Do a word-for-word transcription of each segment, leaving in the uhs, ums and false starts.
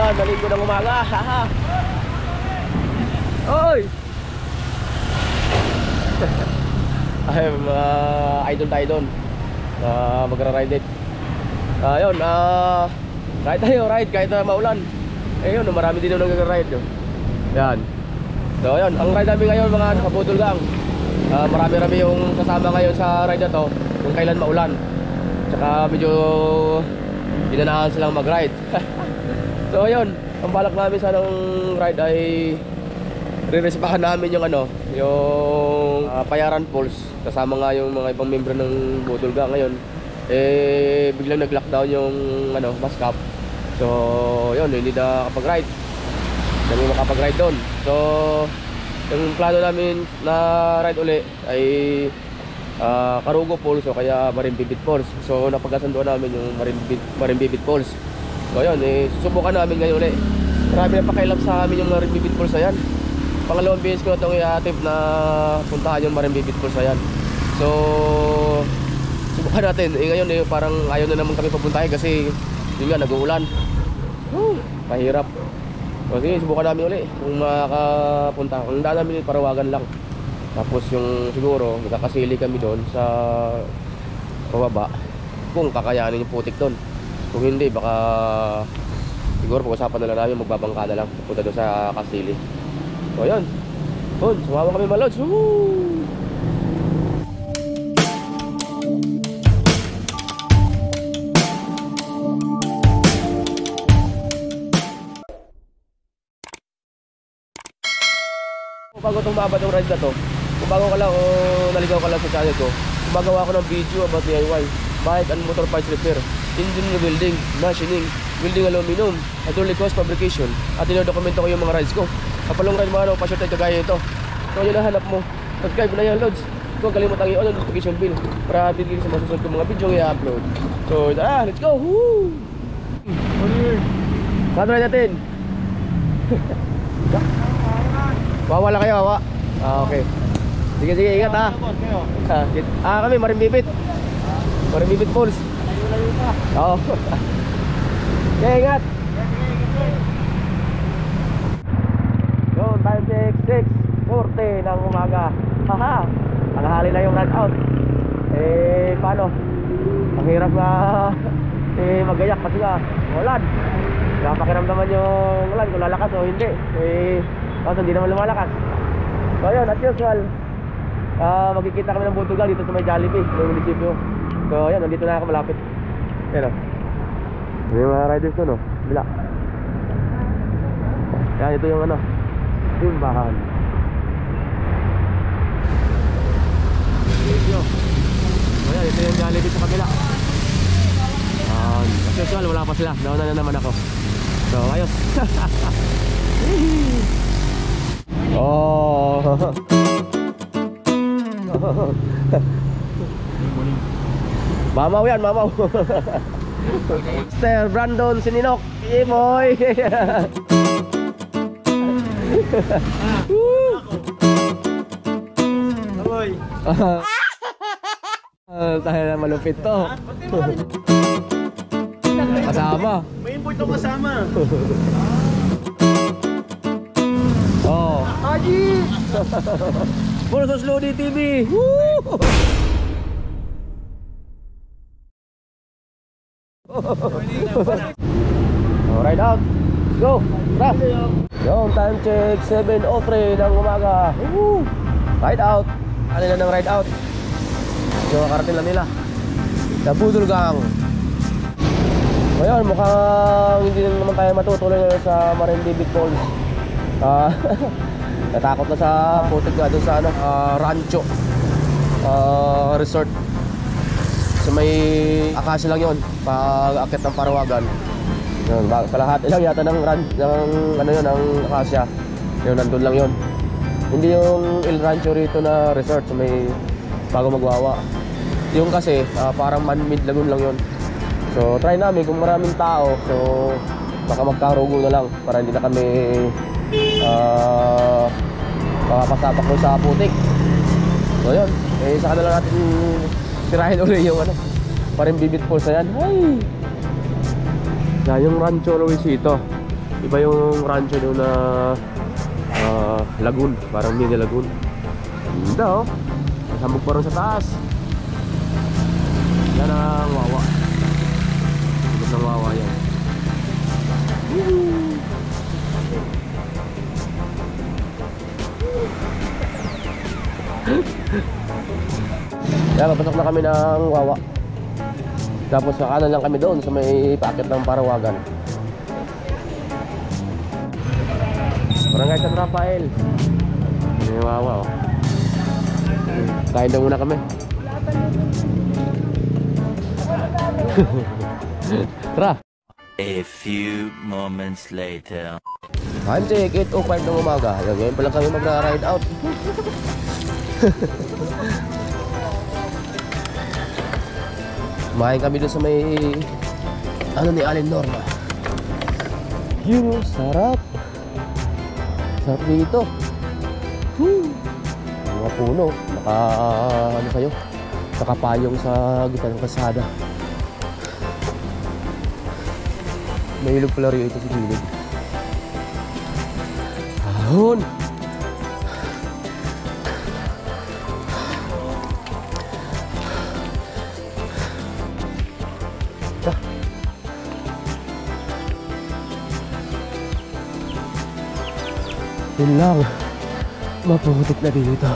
Yan, nalinggo ng umaga. Haha. Oy! Ay, mga idol tayo doon. Uh, Magra-ride it. Ayun, ah, uh, ride tayo, ride kahit uh, maulan. Eh yun, marami din doon nag-ride. Yan. So ayun, ang ride namin ngayon mga kabudol gang. Uh, marami-rami yung kasama ngayon sa ride na to kung kailan maulan. Tsaka medyo inanahan silang mag-ride. So ayun, ang balak namin sa nang ride ay re-respahan namin yung ano, yung uh, Payaran Falls. Kasama nga yung mga ibang membro ng Budol Gang ngayon. Eh biglang nag-lockdown yung ano, Mascap. So yun, hindi na kapag-ride. Hindi makapag-ride doon. So yung plano namin na ride uli ay uh, Karugo Falls o kaya Marimbibit Falls. So napagkasunduan namin yung Marimbibit, Marimbibit Falls. So yun, eh, susubukan namin ngayon uli. Marami na pakialam sa amin yung Marimbibit Falls na yan. Pangalawang beses ko na itong i-attempt na puntahan yung Marimbibit Falls na yan. So subukan natin. Eh, ngayon eh, parang ayaw na naman kami papuntahin kasi yun nga, nag-uulan. Woo, mahirap. So sige, subukan namin uli kung makakapunta. Kung daan namin Parawagan lang. Tapos yung siguro magkakasili kami doon sa pababa kung kakayanin yung putik doon. Kung hindi, baka siguro pag-usapan na lang namin, magbabangka na lang punta doon sa Kasili. So yun, yun, sumama kami malods. Woo! Bago itong maabot ng ride na to, kung bago ka lang o naligaw ka lang sa channel ko, gumagawa ako ng video about D I Y, bike and motor parts repair, engine rebuilding, machining, welding aluminum, hydraulic hose fabrication, at inodokumento ko yung mga rides ko. Kapalong ride mga ano, pa-short ride kagaya ito. So yun ang hanap mo, subscribe mo na yan loads. Huwag kalimutan i-on ang notification bell para bigyan sa masusunod kong mga video yung i-upload. So ah, let's go! Woo! Saan ride natin? Wawa lang kayo, wawa. Ah, okay. Sige, sige, ingat ha. Ah, ah kami, Marimbibit. Marimbibit Falls. Layo-layo pa. Oo. Okay, ingat. Yun, time check, six forty ng umaga. Haha, panghali na yung run out. Eh, paano? Ang hirap na eh, magayak kasi nga, ulan. Napakiramdaman yung ulan kung lalakas o hindi. Eh, kasi hindi naman lumalakas. So ayun, as usual, uh, magkikita kami ng Budol Gang dito sa may Jollibee, may munisipyo. So ayun, nandito na ako malapit. Ayan o, may mga riders ko no, bila. Ayan, ito yung ano, simbahan. So ayan, ito yung Jollibee sa kabila. Ayan, as usual, wala pa sila, nauna na naman ako. So ayos. Oh. Mamaw yan, mamaw. Sir Brandon Sininok, Imoy. Imoy. Tayo na malupit to. Kasama. May import to kasama. Oh. Haji. Puro sa Slowdy T V. Woo! Oh, ride out. Let's go. Tara. Yung time check seven oh three ng umaga. Woo! Ride out. Ano na ng ride out? So makarating lang nila. The Budol Gang. Ngayon mukhang hindi na naman tayo matutuloy sa Marimbibit Falls. Uh, natakot na sa putik nga doon sa ano, uh, Rancho uh, Resort. So may akasya lang yon pag akit ng Parawagan. Yun, kalahati lang yata ng, ran, ng ano yun, ng akasya. Yun, nandun lang yun. Hindi yung El Rancho rito na resort, so may bago magwawa. Yung kasi uh, parang man-made lagoon lang yun. So try namin kung maraming tao, so baka magkarugo na lang para hindi na kami uh, makapasapak mo sa putik. So yun, eh saka na lang natin sirahin ulit yung ano, Marimbibit Falls na yan. Ay! Yan yung Rancho Luisito. Iba yung rancho doon na uh, lagoon, parang mini lagoon. Ganda oh. Nasambog pa rin sa taas. Yan ang Wawa. Sagot ng Wawa yan. Woo! Yan, papasok na kami ng Wawa. Tapos sa kanan lang kami doon sa may packet ng Parawagan. Barangay San Rafael. May Wawa oh. Kain daw muna kami. Tara. A few moments later. Time check, eight oh five ng umaga. Yan, ngayon pa lang kami magra-ride out. Kumain kami doon sa may ano ni Allen Norma. Yun, sarap. Sarap dito. Woo! Mga puno, naka ano kayo, nakapayong sa gitna ng kalsada. May ilog pala rin ito sa gilid. Ahon! Ah. Yun lang, maputik na dito.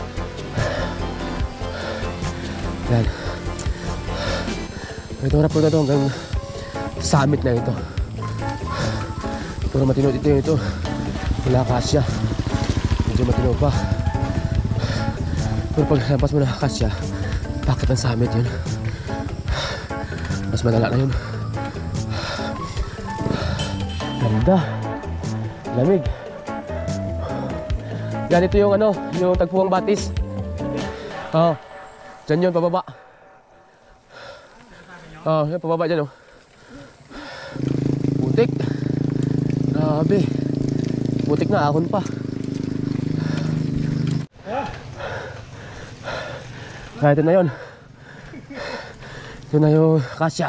Yan. Ito na po na ito hanggang summit na ito. Pero matino dito ito. Wala kasya. Medyo matino pa. Pero pag lampas mo na kasya, bakit ang summit yun? Mas madala na yun. Ganda. Lamig. Yan, ito yung ano, yung Tagpuang Batis. Oo. Oh, dyan yun, pababa. Oo, oh, yan, pababa dyan oh. Putik. Grabe. Putik na, ahon pa. Kaya ito na yun. Ito na yung kasya.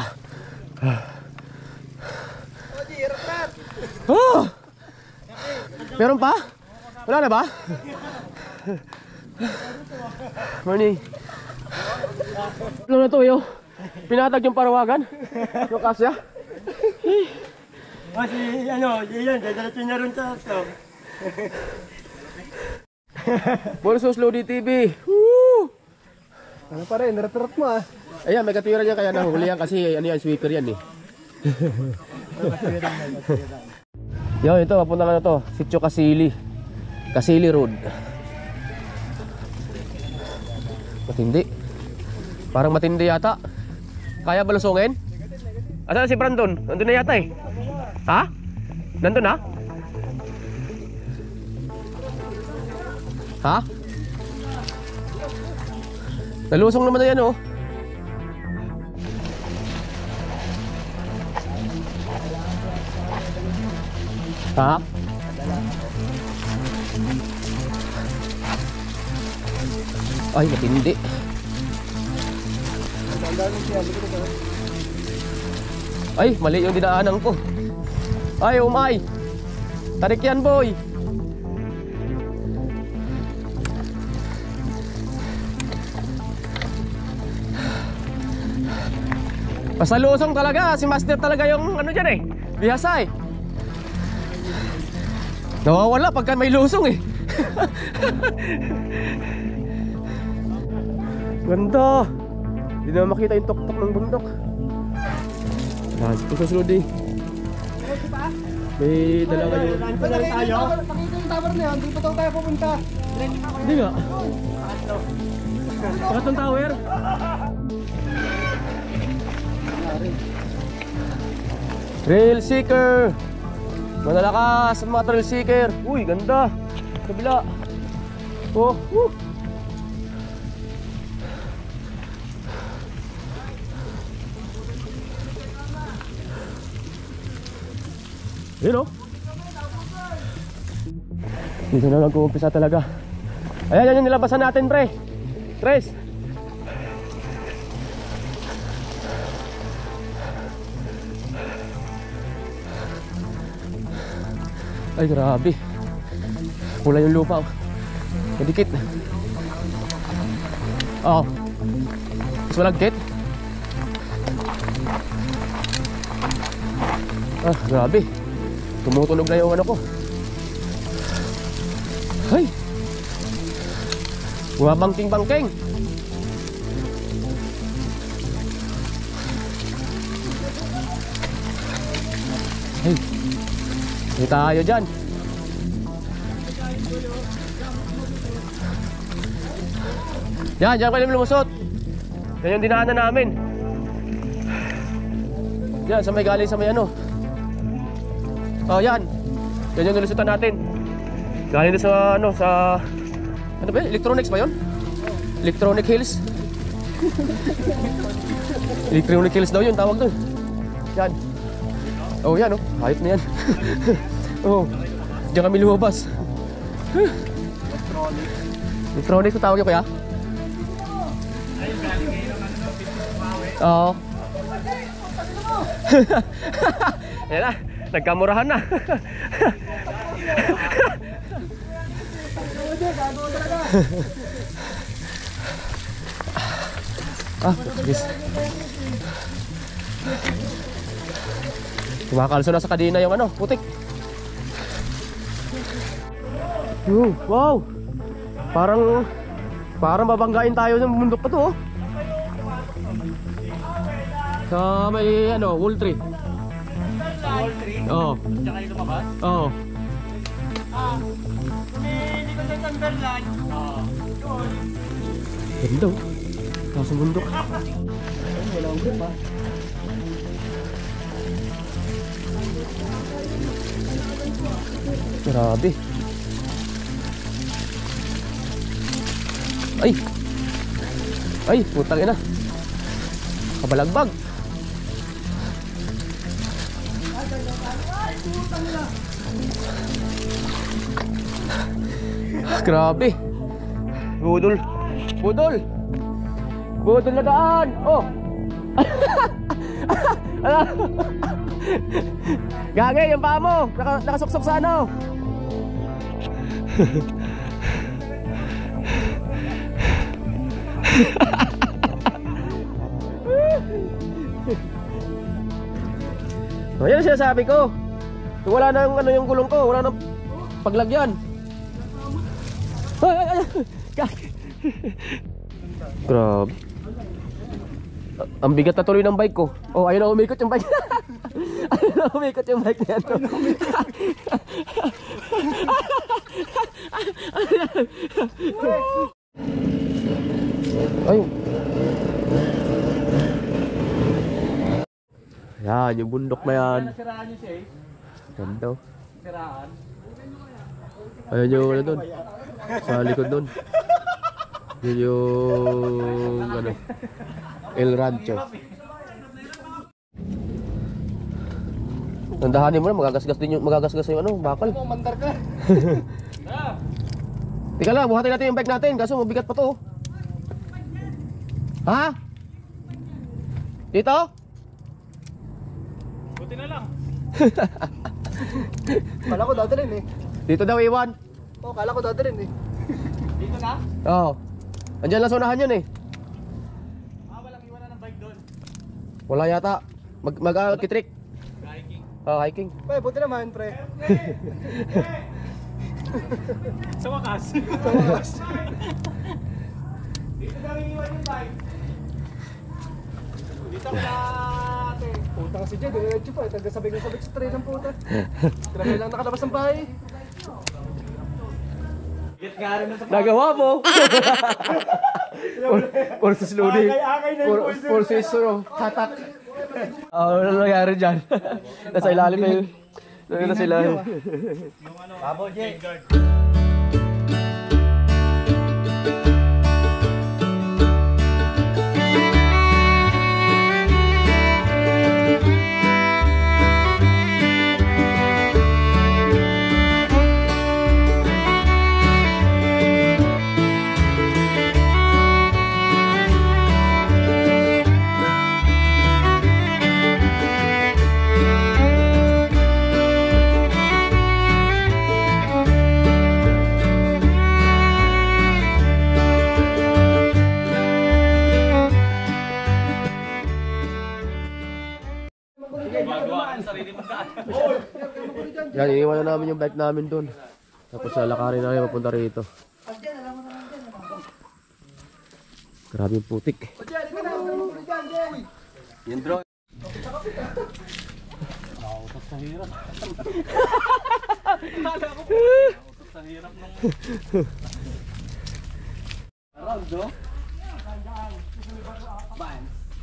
Oh! Meron pa? Wala na ba? Morning. Ano na to yo? Pinatag yung Parawagan? Yung kasya? Kasi ano, yan, dadalatun na rin sa aso. Bolso Slowdy T V. Woo! Ano pa rin, narat-rat mo ah. Ayan, may katwira niya kaya nahuli yan kasi ano yan, sweeper yan eh. Yo, ito, papunta na to. Sitio Kasili. Kasili Road. Matindi. Parang matindi yata. Kaya balusungin? Asan si Brandon? Nandun na yata eh. Ha? Nandun na? Ha? Nalusong naman na yan oh. Ha? Ay, matindi. Ay, mali yung dinaanan ko. Ay, umay. Tarik yan, boy. Pasalusong talaga. Si Master talaga yung ano dyan eh. Bihasa eh. Nawawala pagka may lusong eh. Ganda. Hindi na makita yung tok-tok ng bundok. Yan, ito sa sunod eh. May dalawa yung... Saan pa lang tayo? Pakita yung tower na yan, di pa tayo pupunta. Hindi nga. Pangatlong tower. Trail seeker. Malalakas ang mga trail seeker. Uy, ganda. Kabila. Oh, woo. Yun oh. Dito na lang kumpisa talaga. Ayan, yan yung nilabasan natin, pre. Tres. Ay, grabe. Kulay yung lupa. Madikit. Oo. Mas malagkit. Ah, grabe. Tumutunog na yung ano ko. Ay. Bumabangking-bangking. Ay. Hindi tayo dyan. Yan, dyan kayo lumusot. Yan yung dinaanan namin. Yan, sa may galing sa may ano. Oh, yan. Yan yung nilusutan natin. Galing din sa ano, sa... Ano ba yun? Electronics ba yun? Electronic Hills. Electronic Hills daw yun, tawag dun. Yan. Oh, yan oh. Hayop na yan. Oh. Diyan kami lumabas. Electronics. Electronics ko tawag yun kaya? Oo. Ayan na, nagkamurahan na. Ah, yes. Kumakalso na sa kadina yung ano, putik. Yo, wow. Parang parang babanggain tayo ng bundok pa to, oh. Sa may ano, wall tree. Wall tree? Oo. Diyan kayo lumabas? Oo. Ah, hindi ko sa Sunderland. Oo. Doon. Ganda, oh. Nasa bundok. Wala akong grip, ah. Grabe. Ay. Ay, putang ina. Kabalagbag. Grabe. Budol. Budol. Budol na daan. Oh. Gagay yung paa mo. Naka, nakasuksok sa ano. Oh, yan ang sinasabi ko. Kung wala nang ano yung gulong ko, wala nang paglagyan. Ay, ay, ay. Grabe. Ang bigat na tuloy ng bike ko. Oh, ayun na umikot yung bike. Ayun na umikot yung bike na yan. Ay. Yan, yung bundok na yan. Nasiraan nyo siya eh. Ganda. Siraan. Ayun yung ano dun. Sa likod dun. Yun yung ano, El Rancho. Nandahanin mo na, magagasgas din yung, magagasgas yung ano, bakal. Mandar ka. Tika lang, buhatin natin yung bike natin, kaso mabigat pa to. Ha? Dito? Buti na lang. Kala ko dadalhin eh. Dito daw iwan. Oh, kala ko dadalhin eh. Dito na? Oo. Andiyan lang sa unahan yun eh. Ah, walang iwanan ng bike doon. Wala yata. Mag, mag uh, kitrik. Hiking. Ah, hiking. Pre, buti naman, pre. Sa wakas. Sa wakas. Dito kami iwan yung bike. Dito ka natin. Puta kasi dyan, diretso pa. Tagasabay ng sabay sa train ng puta. Grabe lang nakalabas ng bahay. Nagawa mo. Forces loading. Forces ano, hatak. Oh, ano nangyari dyan? Nasa ilalim na yun. Nasa ilalim. Babo, Jay. Ayan, iniwan na namin yung bike namin doon. Tapos lalakarin na namin papunta rito. Grabe yung putik. Yung drone. Nakautot sa hirap. Kala ko po. Nakautot sa hirap nung... Around, no? Ban.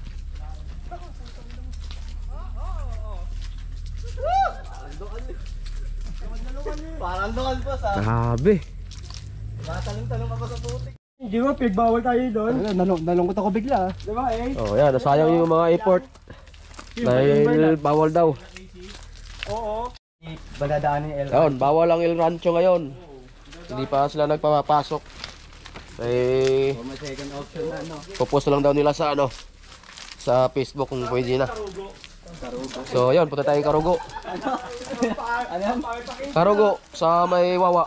Parang doon po sa... Grabe. Matalong-talong ka pa sa putik. Hindi mo, pigbawal tayo doon. Nalung nalungkot ako bigla. Diba eh? Oh, yan. Nasayang yung mga effort. Dahil bawal daw. Oo. Baladaan yung El Ayun, bawal ang El Rancho ngayon. Hindi pa sila nagpapasok. Eh, may second option na, no? pupost lang daw nila sa ano, sa Facebook kung pwede na. So, yun, punta tayong Karugo. Ano yan? Karugo sa may Wawa.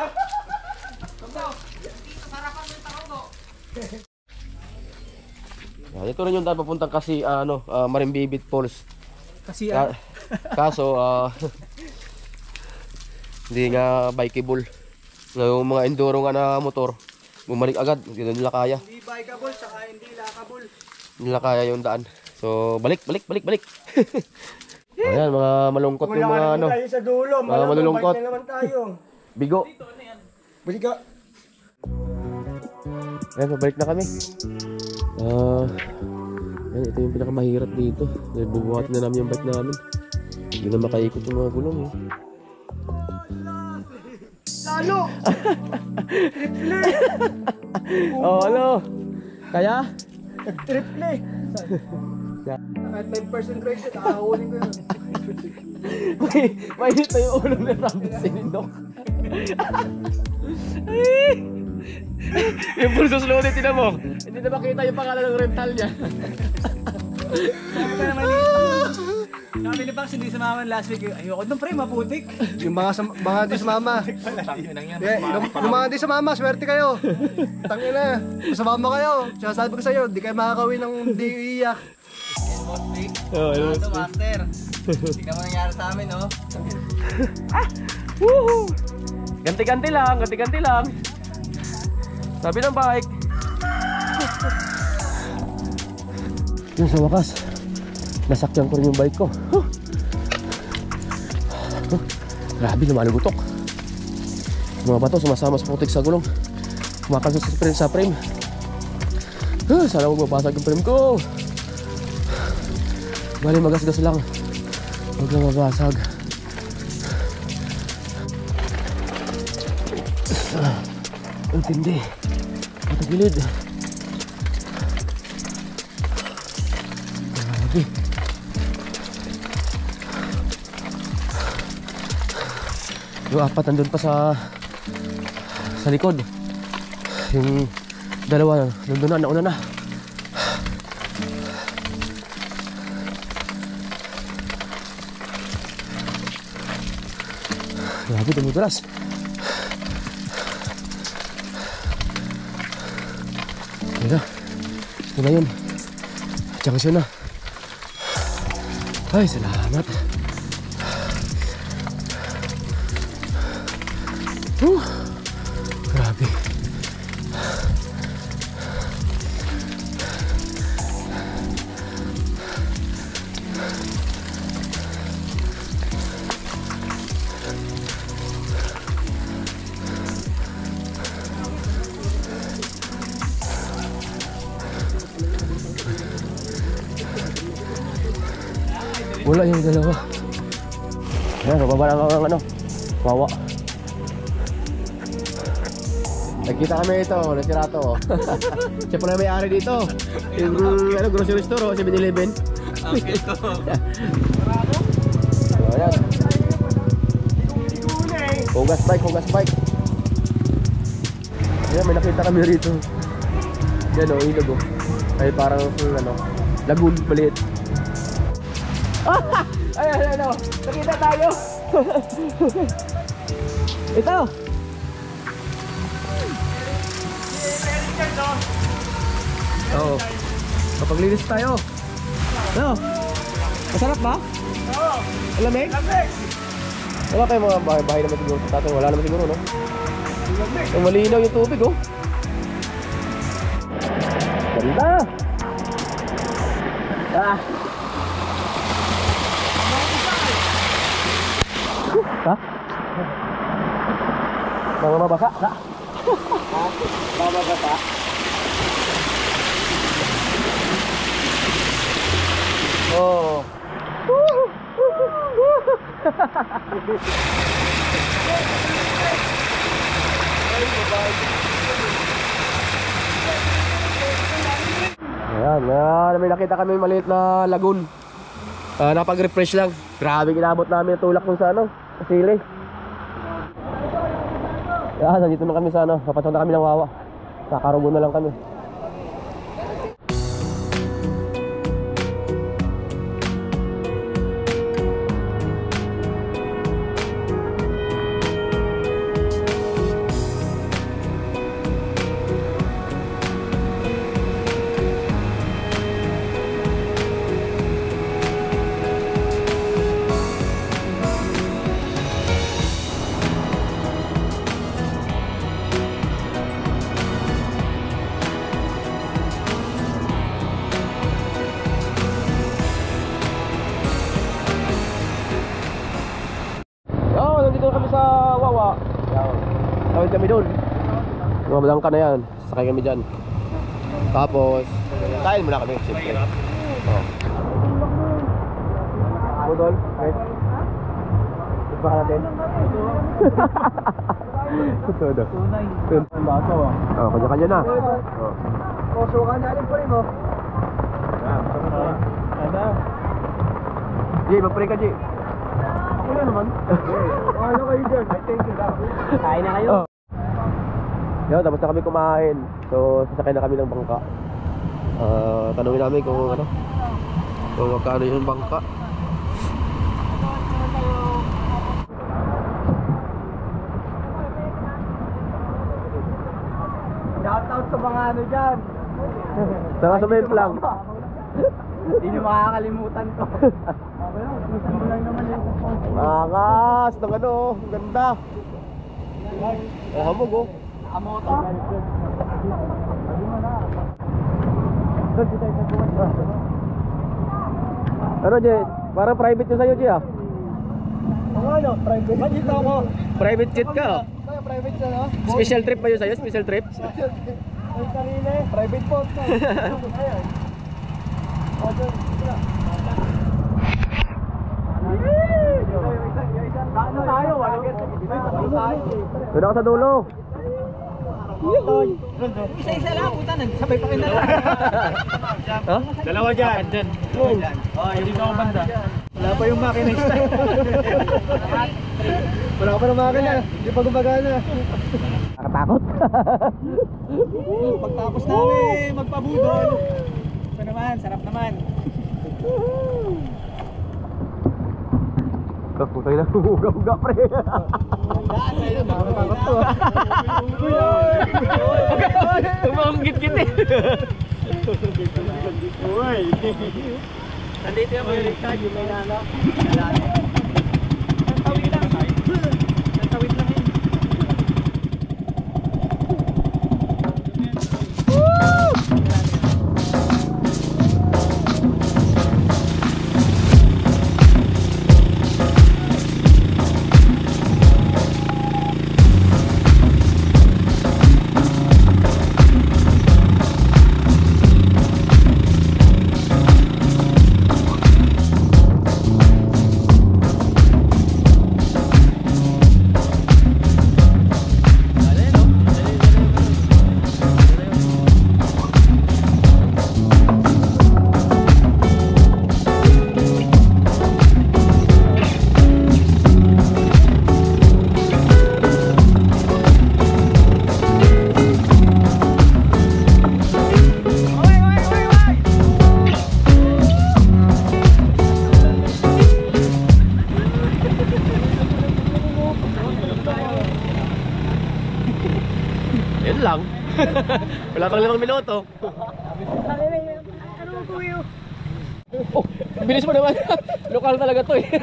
Yan, ito rin yung daan papuntang kasi ano, uh, Marimbibit Falls. Kasi Ka- kaso ah hindi nga bikeable. Yung mga enduro nga na motor, bumalik agad, hindi na nila kaya. hindi bikeable, saka hindi lakable. Hindi nila kaya yung daan. So, balik, balik, balik, balik. Ayan, mga malungkot yung mga ano. tayo sa dulo, Mga malulungkot. bike na naman tayo. Bigo. Balik ka. Ayan, pabalik na kami. Ah, ayan, ito yung pinakamahirap dito. Dahil bubuhatin na namin yung bike namin. Hindi na makaikot yung mga gulong eh. Lalo! Oh, ano? Kaya? Triple! Kahit may person credit, ahawalin ko yun. May, mainit na yung ulo ni Rambi Sinindok. Yung pulsos loaded, tinan mo. Hindi na makita yung pangalan ng rental niya. Sabi ni Pax, hindi sumama last week. Ayoko nung pre, maputik. Yung mga, mga di sumama. Yeah, yung, yung mga di sumama, swerte kayo. Tangin na. Sumama kayo. Tsaka sabi ko sa'yo, di kayo makakawin ng di iiyak. Oh, hello. Ito, master. Tingnan mo nangyari sa amin, no? Woohoo! Ganti-ganti lang, ganti-ganti lang. Sabi ng bike. Yung sa wakas, nasakyan ko rin yung bike ko. Huh. Huh. Grabe, lumalugutok. Mga bato sumasama sa putik sa gulong. Kumakalso sa frame sa frame. Huh, sana huwag mabasag yung frame ko. Bali, magasgas lang. Huwag lang mabasag. Ah, ang tindi. Matagilid. Grabe. Yung apat nandun pa sa sa likod. Yung dalawa nandun na, nauna na. Grabe, dumudulas. Yun na. Ito na yun. Junction na. Ay, salamat. Uh, grabe. Wala yung dalawa. Ayan, bababa lang ako ng ano, Wawa. Nagkita kami ito, nasirato. Siya pala may-ari dito. Yung ano, grocery store, seven eleven. Okay ko. So, ayan. Hugas bike, hugas bike. Ayan, may nakita kami rito. Yan o, ilog o. Ay parang ano, lagoon, maliit. Ay, ay, ay, nakita tayo. Ito. Oo. Kapaglinis tayo. Ano? Masarap ba? Oo. Alamig? Alamig. Wala kayo mga bahay-bahay naman siguro sa tatay. Wala naman siguro, no? Ang malinaw yung tubig, oh. Ganda! Ah! Ha? Mga mabasa? Ha? Mga mabasa? Oh. Ayan, uh, may nakita kami maliit na lagoon. Uh, napag-refresh lang. Grabe kinabot namin ang tulak kung sa ano, sa sili. Ayan, nandito na kami sa ano, papasok na kami ng Wawa. Kakarugo na lang kami. Nandito kami sa Wawa. Tawid kami doon. Mamadang ka na yan. Sakay kami dyan. Tapos kain muna kami siyempre. Oh. Budol, okay. Ispa ka natin. Todo. Tunay baso ah. Oh, kanya-kanya na. Oh. Koso ka na po rin mo. Ada. Ji, magpre ka, Ji. Wala naman. Ano kayo dyan? Thank you daw. Kain na kayo. Yo, tapos na kami kumain. So, sasakay na kami ng bangka. Uh, tanungin namin kung ano, kung magkano yung bangka. Shout out sa mga ano dyan. Saka sa main lang. Hindi nyo makakalimutan ko. Angas ng ano, ang ganda. Oh, hamog oh. Amoto. Ano, Jay? Parang private yung sa'yo, Jay ah. Ang ano? Private? Ba't dito ako? Private jet ka oh. Kaya private siya, no? Special trip pa yun sa'yo? Special trip? Ay, sarili. Private boat na. Ayan. O, dyan. Ano tayo? Ano tayo? Doon ako sa dulo. Isa-isa lang, puta. Nagsabay pa kayo na lang. Ha? Dalawa dyan. Dyan. Oh, dito ako banda. Wala pa yung makina. Wala pa ng makina. Hindi pa gumagana. Nakatakot. Pagtapos namin magpabudol. Ito naman, sarap naman. Putay na, huga-huga pre. Daan tayo, nakakatakot to. Tumanggit-git eh. Uy. Nandito yung may recharge, yung may nana. Nantawid lang. Nantawid lang yun. Yun lang. Wala pang limang minuto. Ano mo kuyo? Oh, bilis mo naman. Lokal talaga to eh.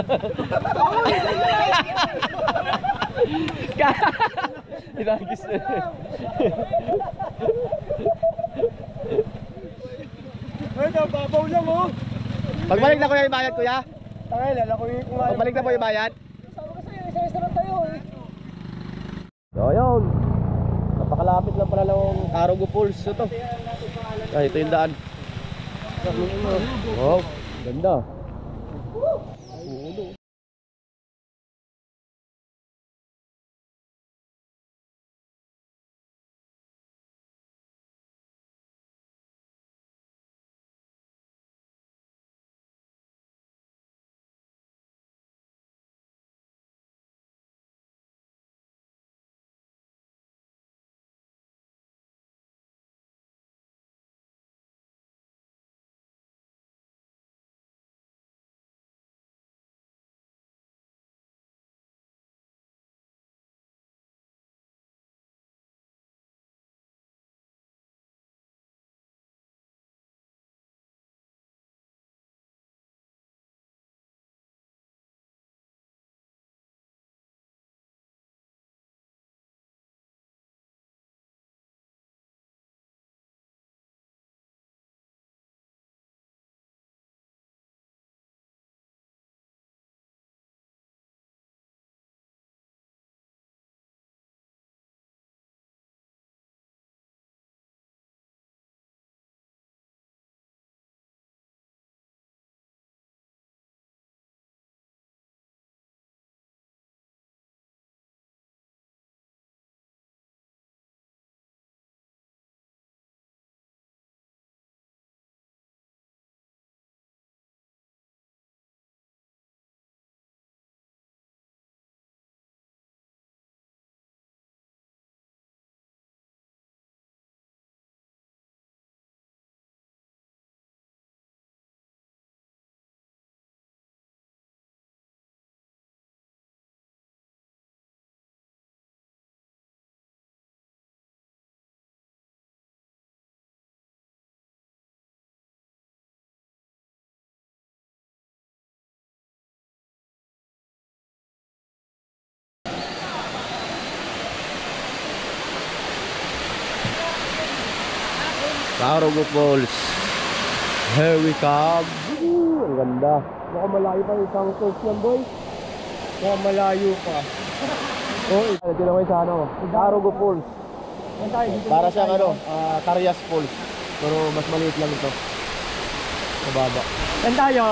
Hinagis na. Ay, nababaw lang oh. Pagbalik na ko yung bayad, kuya. Tangay, lalakuin ko nga. Pagbalik na po yung bayad. Sabi ko sa'yo, isa-isa lang tayo eh. So, yun. Napakalapit lang pala ng Arugo Falls. Ito. Ay, ito yung daan. Wow, ganda. Arugo Falls. Here we come. Woo, ang ganda. Baka malayo pa yung isang falls yan, boy. Baka malayo pa. Oh, ito na kayo sa ano, Arugo Falls. Para siyang ano, uh, Carias Falls. Pero mas maliit lang ito. Mababa. Saan tayo?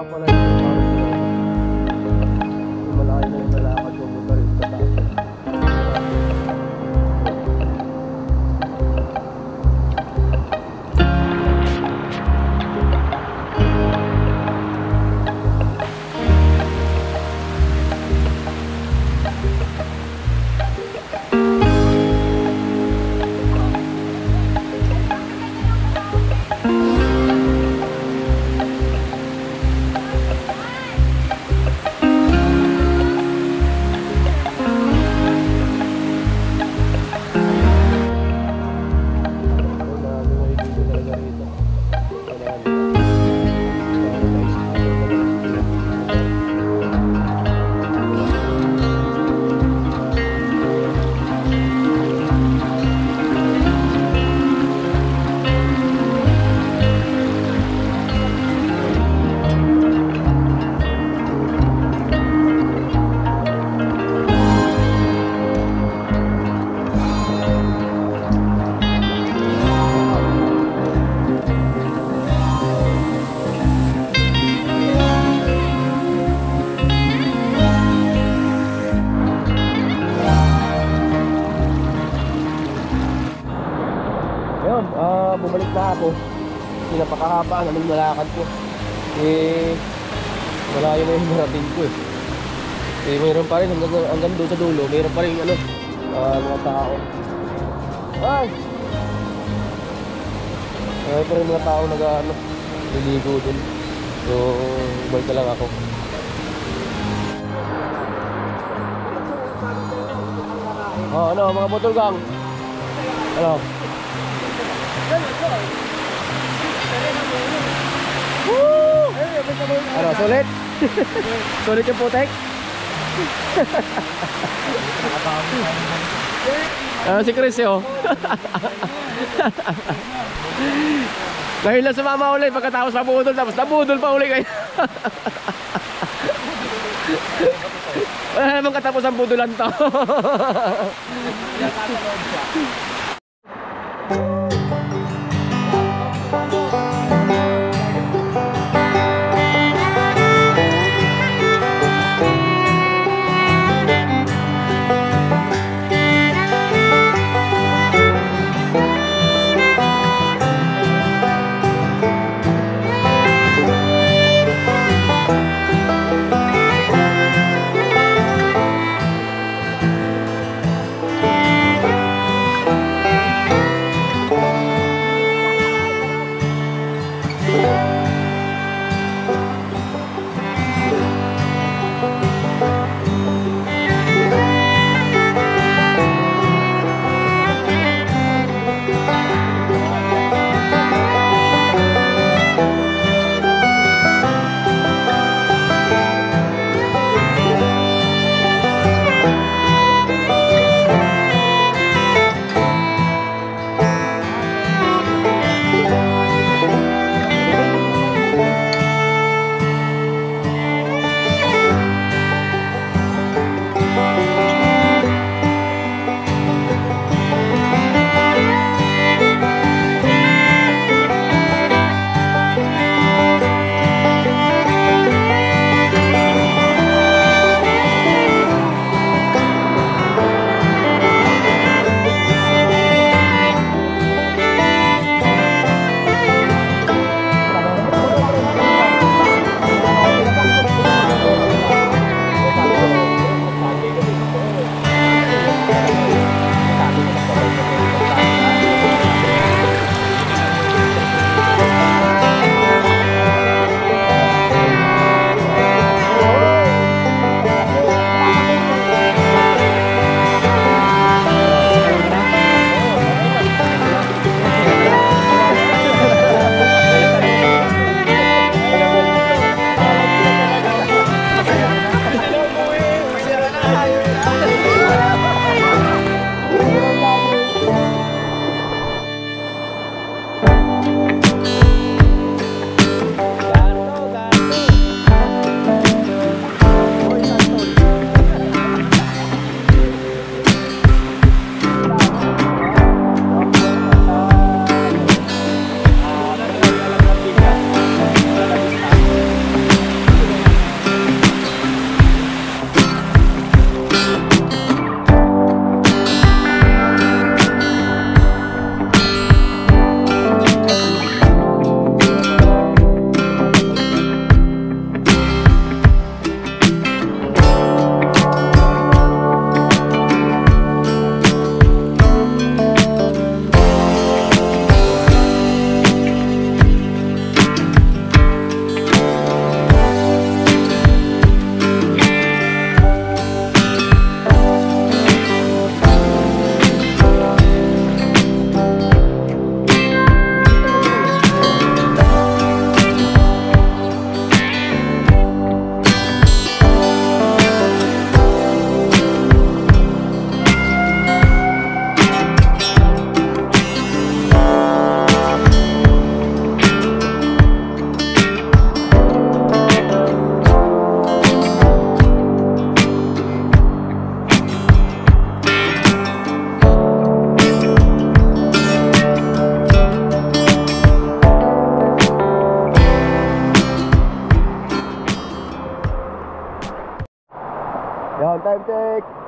pala yung malaki na yung lalakad ko punta rin sa taas. Ayun, ah, bumalik na ako. Pinapakahaba na ng lalakad ko. Eh, malayo na yung narating ko eh. Eh, mayroon pa rin hanggang, hanggang doon sa dulo. Mayroon pa rin ano, ah, mga tao. Ay! Mayroon pa rin mga tao nag ano, niligo dun. So, balik na lang ako. Oh, ano, mga botol gang. Ano? Woo! Ano, sulit? Sulit yung putek? Ano si Chris eh, oh. Ngayon lang sumama ulit pagkatapos mabudol, tapos nabudol pa uli kayo. Wala namang katapos ang budulan to.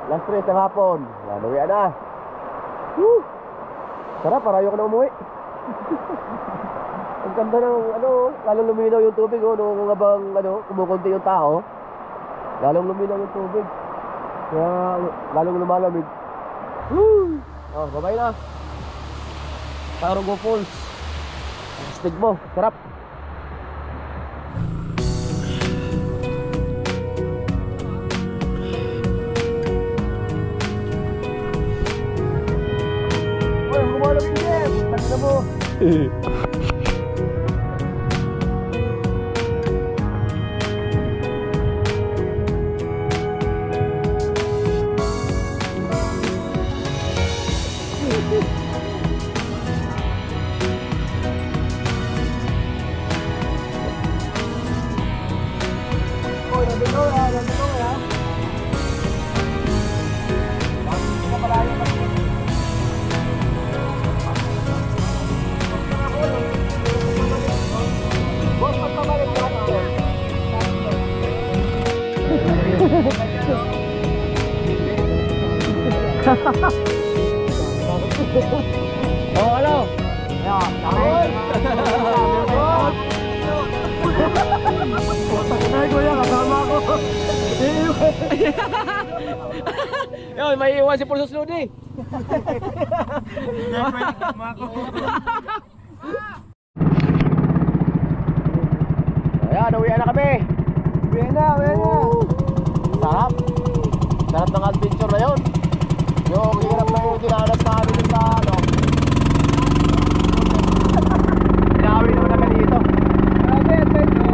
Last tres ng hapon. Yan, uwi na. Woo! Sarap, para ayoko na umuwi. Ang ganda ng ano, lalong luminaw yung tubig oh, nung habang ano, kumukunti yung tao. Lalong luminaw yung tubig. Kaya lalong lumalamig. Woo! Oh, babay na. Tarugo Falls. Astig mo, sarap. Oy, kumalamig din. Tanda mo. Oh, ano? Ay, kuya, kasama ako. Yun, may iwan si Pulsos Lodi. Ayan, uwi na kami. Uwi na, uwi na. Sarap. Sarap ng adventure na yun. Yung hirap na yung dinanas namin sa ano. Pinakawin naman naman dito. Grabe, adventure.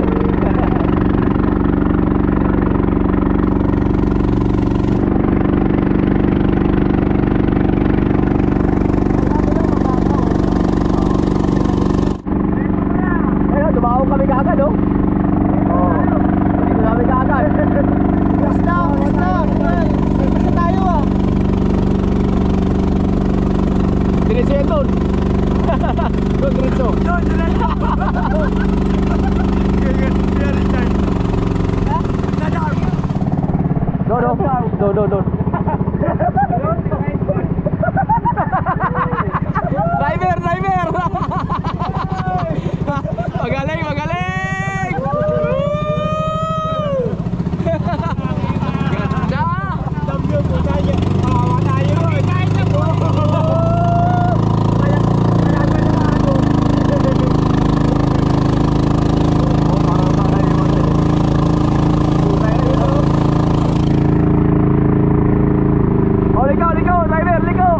Ayun, dumaho kami kaagad oh. Oo. Dito namin kaagad. Basta, basta. Basta tayo ah. Diretso yan doon. Doon, diretso. Doon, diretso. Doon, doon. Doon, doon, doon. Driver, driver! Magaling, magaling! Ganda! Oh, ligaw, ligaw, driver, ligaw!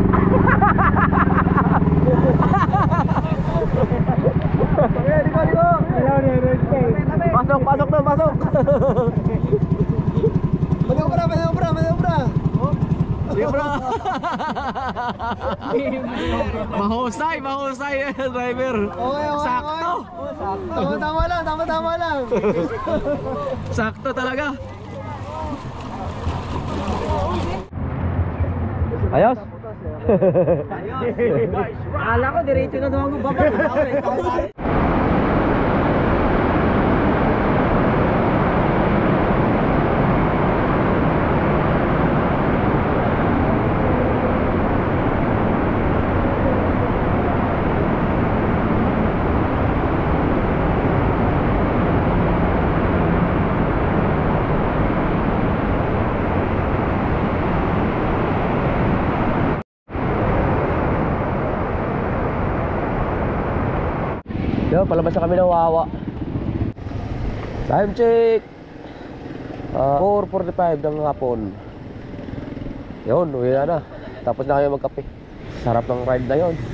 Pasok, pasok na, pasok! Manobra, manobra, manobra. Libra! Mahusay, mahusay eh, driver! Okay, okay, Sakto! Tama, tama lang, tama, tama lang. Sakto talaga! Ayos? Akala ko, diretso na naman ang baba. Yo, palabas na kami ng Wawa. Time check! Uh, four forty-five ng hapon. Yun, uwi na na. Tapos na kami magkape. Sarap ng ride na yun.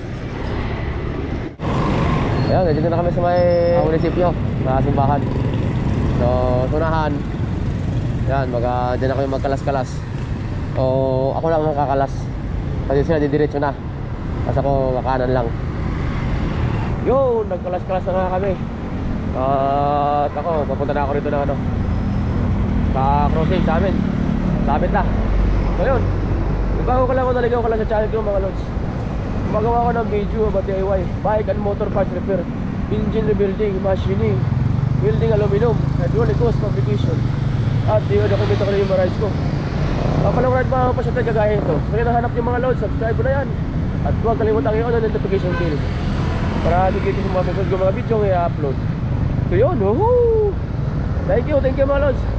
Ayan, nandito na kami sa may munisipyo, sa simbahan. So, sunahan. Yan, mag, dyan na kami magkalas-kalas. O, ako lang makakalas. Kasi sila didiretso na. Kasi ako kakanan lang. Yo, nagkalas-kalas na nga kami. At ako, papunta na ako rito ng ano, sa crossing sa amin. Sa amin na. So yun, bago ka lang ako naligaw ka lang sa channel ko mga lods. Magawa ko ng video about D I Y, bike and motor parts repair, engine rebuilding, machining, welding aluminum, hydraulic hose fabrication. At yun, dokumento ko na yung marize ko. Papalang ride mga pasyente kagaya ito. So kung nahanap yung mga loads, subscribe mo na yan. At huwag kalimutan i-on ang notification bell para hindi kayo sa mga susunod ko mga video yung i-upload. So yun, woohoo! Thank you, thank you mga loads.